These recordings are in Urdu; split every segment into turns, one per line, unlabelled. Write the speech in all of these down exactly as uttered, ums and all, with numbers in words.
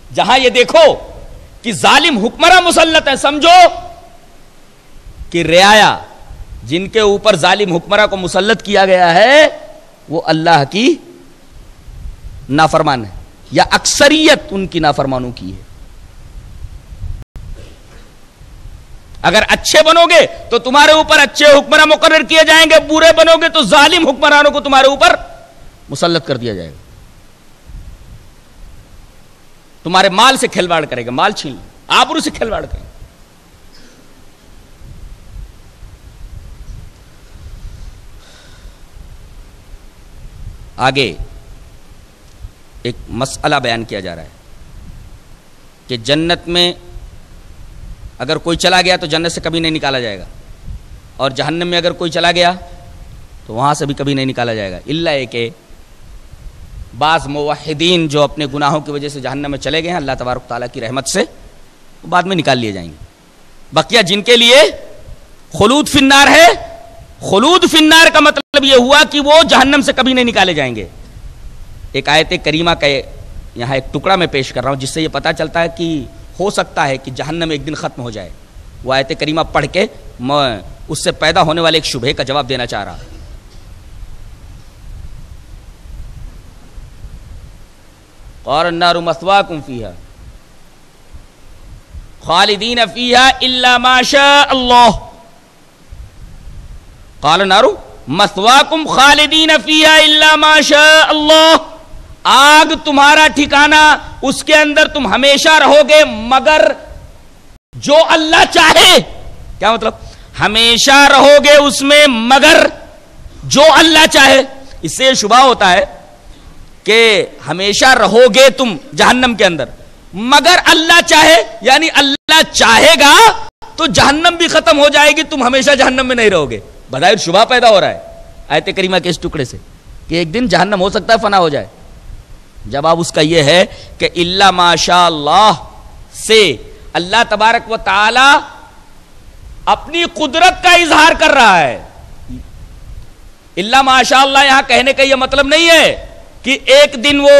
جہاں یہ دیکھو کہ ظالم حکمراں مسلط ہے، سمجھو کہ رعایا جن کے اوپر ظالم حکمراں کو مسلط کیا گیا ہے وہ اللہ کی نافرمان ہے، یا اکثریت ان کی نافرمانوں کی ہے۔ اگر اچھے بنو گے تو تمہارے اوپر اچھے حکمراں مقرر کیے جائیں گے، برے بنو گے تو ظالم حکمرانوں کو تمہارے اوپر مسلط کر دیا جائے گا، تمہارے مال سے کھلواڑ کرے گا، مال چھین آبرو سے کھلواڑ کرے گا۔ آگے ایک مسئلہ بیان کیا جا رہا ہے کہ جنت میں اگر کوئی چلا گیا تو جنت سے کبھی نہیں نکالا جائے گا، اور جہنم میں اگر کوئی چلا گیا تو وہاں سے بھی کبھی نہیں نکالا جائے گا، الا یہ کہ بعض موحدین جو اپنے گناہوں کی وجہ سے جہنم میں چلے گئے ہیں، اللہ تبارک تعالیٰ کی رحمت سے وہ بعد میں نکال لیے جائیں گے۔ بقیہ جن کے لیے خلود فی النار ہے، خلود فی النار کا مطلب یہ ہوا کہ وہ جہنم سے کبھی نہیں نکالے جائیں گے۔ ایک آیت کریمہ کا یہاں ایک ٹکڑا میں پیش کر رہا ہوں جس سے یہ پتہ چلتا ہے کہ ہو سکتا ہے کہ جہنم ایک دن ختم ہو جائے۔ وہ آیت کریمہ پڑھ کے میں اس سے پیدا ہونے والے ایک شبہے کا جواب دینا چاہ رہا۔ قال النار مثواکم فیہا خالدین فیہا الا ما شاء اللہ، قال النار مثواکم خالدین فیہا الا ما شاء اللہ، آگ تمہارا ٹھکانہ، اس کے اندر تم ہمیشہ رہو گے مگر جو اللہ چاہے۔ کیا مطلب؟ ہمیشہ رہو گے اس میں مگر جو اللہ چاہے۔ اس سے یہ شبہ ہوتا ہے کہ ہمیشہ رہو گے تم جہنم کے اندر مگر اللہ چاہے، یعنی اللہ چاہے گا تو جہنم بھی ختم ہو جائے گی، تم ہمیشہ جہنم میں نہیں رہو گے۔ بظاہر شبہ پیدا ہو رہا ہے آیت کریمہ کے اس ٹکڑے سے کہ ایک دن جہنم ہو سکتا ہے فنا ہو جائے۔ جواب اس کا یہ ہے کہ الا ما شاء اللہ سے اللہ تبارک و تعالی اپنی قدرت کا اظہار کر رہا ہے۔ الا ما شاء اللہ یہاں کہنے کا یہ مطلب نہیں ہے کہ ایک دن وہ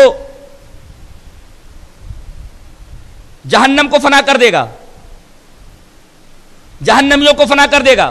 جہنم کو فنا کر دے گا، جہنمیوں کو فنا کر دے گا،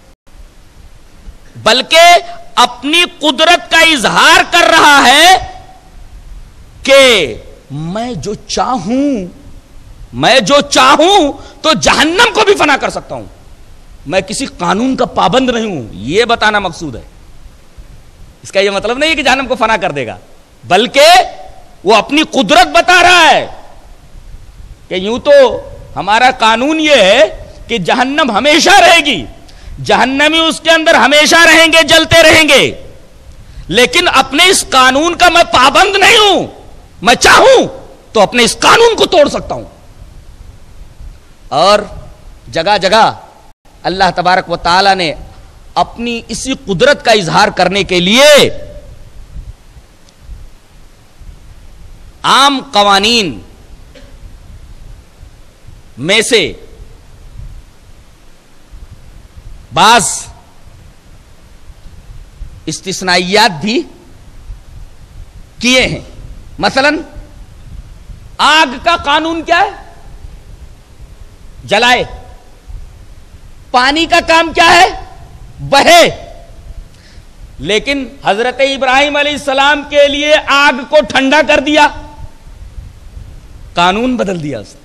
بلکہ اپنی قدرت کا اظہار کر رہا ہے کہ میں جو چاہوں میں جو چاہوں تو جہنم کو بھی فنا کر سکتا ہوں، میں کسی قانون کا پابند نہیں ہوں، یہ بتانا مقصود ہے۔ اس کا یہ مطلب نہیں ہے کہ جہنم کو فنا کر دے گا، بلکہ وہ اپنی قدرت بتا رہا ہے کہ یوں تو ہمارا قانون یہ ہے کہ جہنم ہمیشہ رہے گی، جہنمی اس کے اندر ہمیشہ رہیں گے، جلتے رہیں گے، لیکن اپنے اس قانون کا میں پابند نہیں ہوں، میں چاہوں تو اپنے اس قانون کو توڑ سکتا ہوں۔ اور جگہ جگہ اللہ تبارک و تعالی نے اپنی اسی قدرت کا اظہار کرنے کے لیے عام قوانین میں سے بعض استثنائیات بھی کیے ہیں۔ مثلا آگ کا قانون کیا ہے؟ جلائے۔ پانی کا کام کیا ہے؟ بہے۔ لیکن حضرت ابراہیم علیہ السلام کے لیے آگ کو ٹھنڈا کر دیا، قانون بدل دیا اس نے۔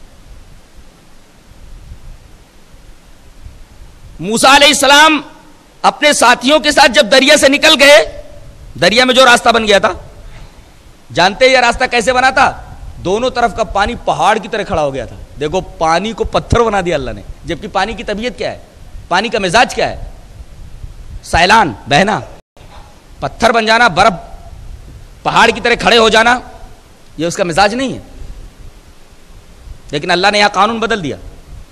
موسیٰ علیہ السلام اپنے ساتھیوں کے ساتھ جب دریا سے نکل گئے، دریا میں جو راستہ بن گیا تھا، جانتے یہ راستہ کیسے بنا تھا؟ دونوں طرف کا پانی پہاڑ کی طرح کھڑا ہو گیا تھا۔ دیکھو پانی کو پتھر بنا دیا اللہ نے، جبکہ پانی کی طبیعت کیا ہے؟ پانی کا مزاج کیا ہے؟ سیلان، بہنا، پتھر بن جانا، برف پہاڑ کی طرح کھڑے ہو جانا، یہ اس کا مزاج نہیں ہے۔ لیکن اللہ نے یہاں قانون بدل دیا،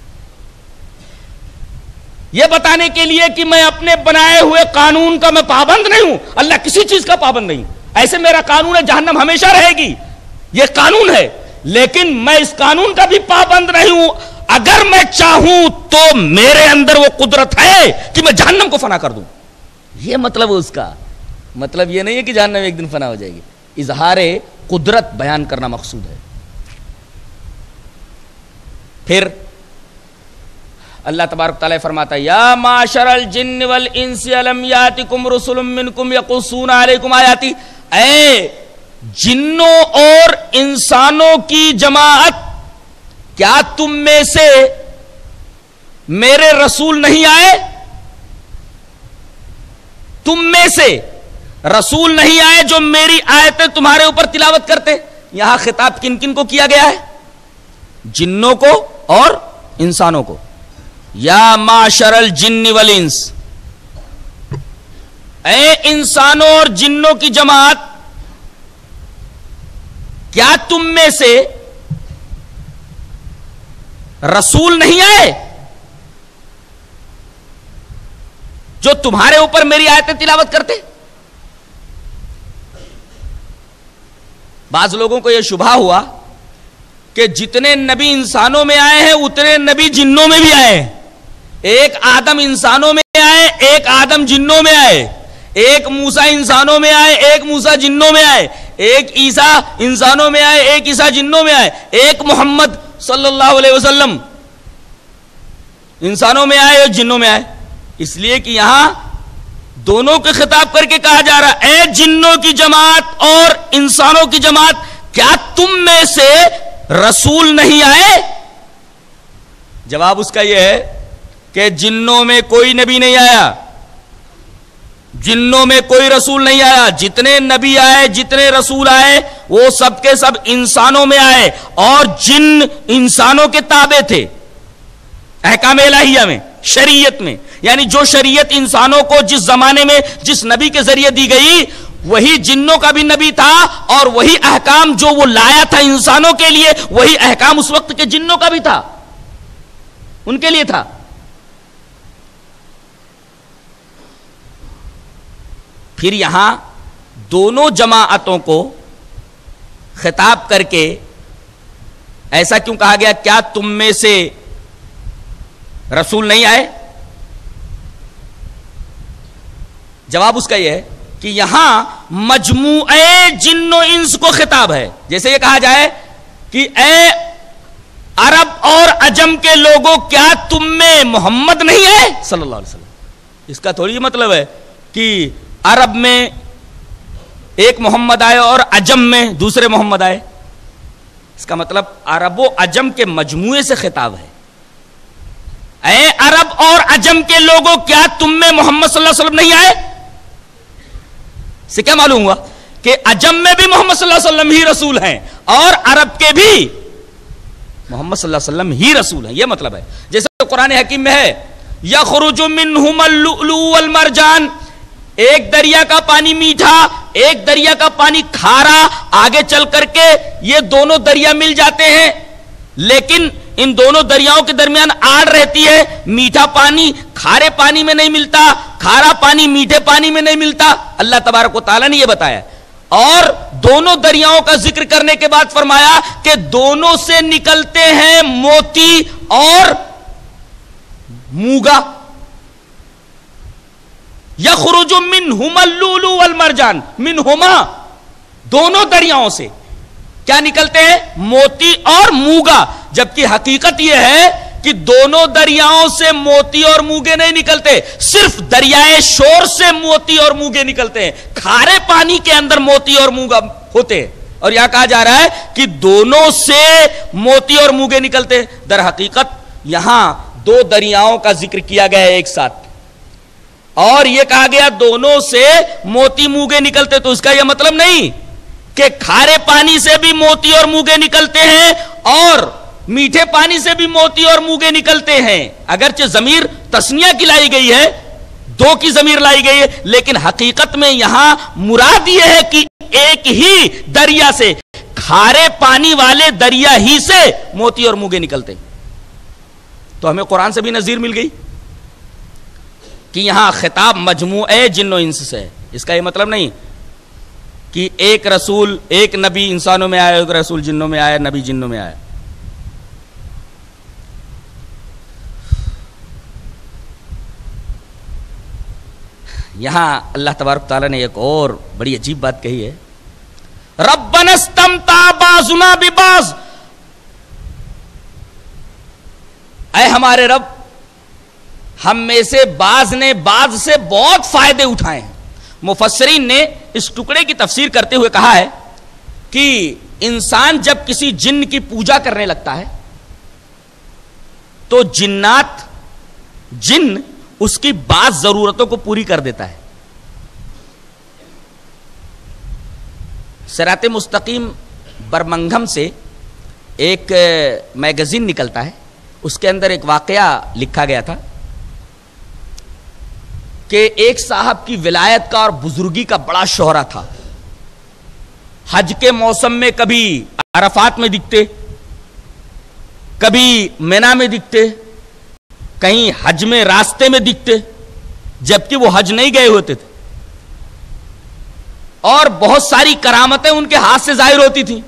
یہ بتانے کے لیے کہ میں اپنے بنائے ہوئے قانون کا میں پابند نہیں ہوں، اللہ کسی چیز کا پابند نہیں۔ ایسے میرا قانون ہے جہنم ہمیشہ رہے گی، یہ قانون ہے، لیکن میں اس قانون کا بھی پابند نہیں ہوں۔ اگر میں چاہوں تو میرے اندر وہ قدرت ہے کہ میں جہنم کو فنا کر دوں۔ یہ مطلب اس کا مطلب یہ نہیں ہے کہ جہنم ایک دن فنا ہو جائے گی، اظہار قدرت بیان کرنا مقصود ہے۔ پھر اللہ تبارک تعالیٰ فرماتا ہے یا معاشر الجن والانس الم یاتکم رسل منکم یقصون علیکم آیاتی، اے جنوں اور انسانوں کی جماعت، کیا تم میں سے میرے رسول نہیں آئے؟ تم میں سے رسول نہیں آئے جو میری آیتیں تمہارے اوپر تلاوت کرتے؟ یہاں خطاب کن کن کو کیا گیا ہے؟ جنوں کو اور انسانوں کو. یا معاشر الجن والانس، اے انسانوں اور جنوں کی جماعت، کیا تم میں سے رسول نہیں آئے جو تمہارے اوپر میری آیتیں تلاوت کرتے؟ بعض لوگوں کو یہ شبہ ہوا کہ جتنے نبی انسانوں میں آئے ہیں اتنے نبی جنوں میں بھی آئے ہیں. ایک آدم انسانوں میں آئے، ایک آدم جنوں میں آئے، ایک موسیٰ انسانوں میں آئے، ایک موسیٰ جنوں میں آئے، ایک عیسیٰ انسانوں میں آئے، ایک عیسیٰ جنوں میں آئے، ایک محمد صلی اللہ علیہ وسلم انسانوں میں آئے اور جنوں میں آئے. اس لیے کہ یہاں دونوں کے خطاب کر کے کہا جا رہا اے جنوں کی جماعت اور انسانوں کی جماعت، کیا تم میں سے رسول نہیں آئے؟ جواب اس کا یہ ہے کہ جنوں میں کوئی نبی نہیں آیا، جنوں میں کوئی رسول نہیں آیا. جتنے نبی آئے، جتنے رسول آئے، وہ سب کے سب انسانوں میں آئے، اور جن انسانوں کے تابع تھے احکام الہیہ میں، شریعت میں. یعنی جو شریعت انسانوں کو جس زمانے میں جس نبی کے ذریعے دی گئی، وہی جنوں کا بھی نبی تھا، اور وہی احکام جو وہ لایا تھا انسانوں کے لیے، وہی احکام اس وقت کے جنوں کا بھی تھا، ان کے لیے تھا. پھر یہاں دونوں جماعتوں کو خطاب کر کے ایسا کیوں کہا گیا کیا تم میں سے رسول نہیں آئے؟ جواب اس کا یہ ہے کہ یہاں مجموعے جن و انس کو خطاب ہے. جیسے یہ کہا جائے کہ اے عرب اور عجم کے لوگوں، کیا تم میں محمد نہیں ہے صلی اللہ علیہ وسلم. اس کا تھوڑی مطلب ہے کہ عرب میں ایک محمد آئے اور عجم میں دوسرے محمد آئے. اس کا مطلب عرب و عجم کے مجموعے سے خطاب ہے. اے عرب اور عجم کے لوگوں، کیا تم میں محمد صلی اللہ علیہ وسلم نہیں آئے؟ سے کیا معلوم ہوا کہ عجم میں بھی محمد صلی اللہ علیہ وسلم ہی رسول ہیں، اور عرب کے بھی محمد صلی اللہ علیہ وسلم ہی رسول ہیں. یہ مطلب ہے. جیسے قرآن حکیم میں ہے یخرج منہما اللؤلؤ والمرجان، ایک دریا کا پانی میٹھا، ایک دریا کا پانی کھارا. آگے چل کر کے یہ دونوں دریا مل جاتے ہیں، لیکن ان دونوں دریاؤں کے درمیان آڑ رہتی ہے. میٹھا پانی کھارے پانی میں نہیں ملتا، کھارا پانی میٹھے پانی میں نہیں ملتا. اللہ تبارک و تعالیٰ نے یہ بتایا. اور دونوں دریاؤں کا ذکر کرنے کے بعد فرمایا کہ دونوں سے نکلتے ہیں موتی اور موگا. یخرج منہما اللؤلؤ والمرجان، منہما دونوں دریاؤں سے کیا نکلتے ہیں؟ موتی اور موگا. جبکہ حقیقت یہ ہے کہ دونوں دریاؤں سے موتی اور موگے نہیں نکلتے، صرف دریائے شور سے موتی اور موگے نکلتے ہیں. کھارے پانی کے اندر موتی اور موگا ہوتے ہیں، اور یہاں کہا جا رہا ہے کہ دونوں سے موتی اور موگے نکلتے ہیں. در حقیقت یہاں دو دریاؤں کا ذکر کیا گیا ہے ایک ساتھ، اور یہ کہا گیا دونوں سے موتی موگے نکلتے. تو اس کا یہ مطلب نہیں کہ کھارے پانی سے بھی موتی اور موگے نکلتے ہیں اور میٹھے پانی سے بھی موتی اور موگے نکلتے ہیں. اگرچہ ضمیر تسنیہ کی لائی گئی ہے، دو کی ضمیر لائی گئی ہے، لیکن حقیقت میں یہاں مراد یہ ہے کہ ایک ہی دریا سے، کھارے پانی والے دریا ہی سے موتی اور موگے نکلتے. تو ہمیں قرآن سے بھی نظیر مل گئی کہ یہاں خطاب مجموعے جن و انس سے ہے. اس کا یہ مطلب نہیں کہ ایک رسول ایک نبی انسانوں میں آیا، ایک رسول جنوں میں آیا، نبی جنوں میں آیا. یہاں اللہ تبارک تعالیٰ نے ایک اور بڑی عجیب بات کہی ہے، ربنا استمتع بعضنا ببعض. اے ہمارے رب، ہم میں سے بعض نے بعض سے بہت فائدے اٹھائے ہیں۔ مفسرین نے اس ٹکڑے کی تفسیر کرتے ہوئے کہا ہے کہ انسان جب کسی جن کی پوجا کرنے لگتا ہے تو جنات جن اس کی بعض ضرورتوں کو پوری کر دیتا ہے۔ صراط مستقیم برمنگھم سے ایک میگزین نکلتا ہے، اس کے اندر ایک واقعہ لکھا گیا تھا کہ ایک صاحب کی ولایت کا اور بزرگی کا بڑا شہرہ تھا۔ حج کے موسم میں کبھی عرفات میں دکھتے، کبھی مینا میں دکھتے، کہیں حج میں راستے میں دکھتے، جبکہ وہ حج نہیں گئے ہوتے تھے، اور بہت ساری کرامتیں ان کے ہاتھ سے ظاہر ہوتی تھیں۔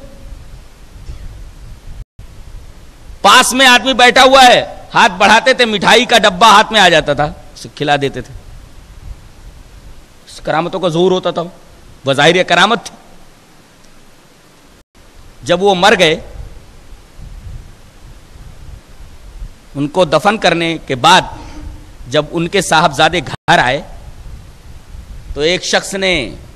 پاس میں آدمی بیٹھا ہوا ہے، ہاتھ بڑھاتے تھے، مٹھائی کا ڈبہ ہاتھ میں آ جاتا تھا، اسے کھلا دیتے تھے۔ اس کرامتوں کا ظہور ہوتا تھا، وہ ظاہر کرامت تھی۔ جب وہ مر گئے، ان کو دفن کرنے کے بعد جب ان کے صاحبزادے گھر آئے تو ایک شخص نے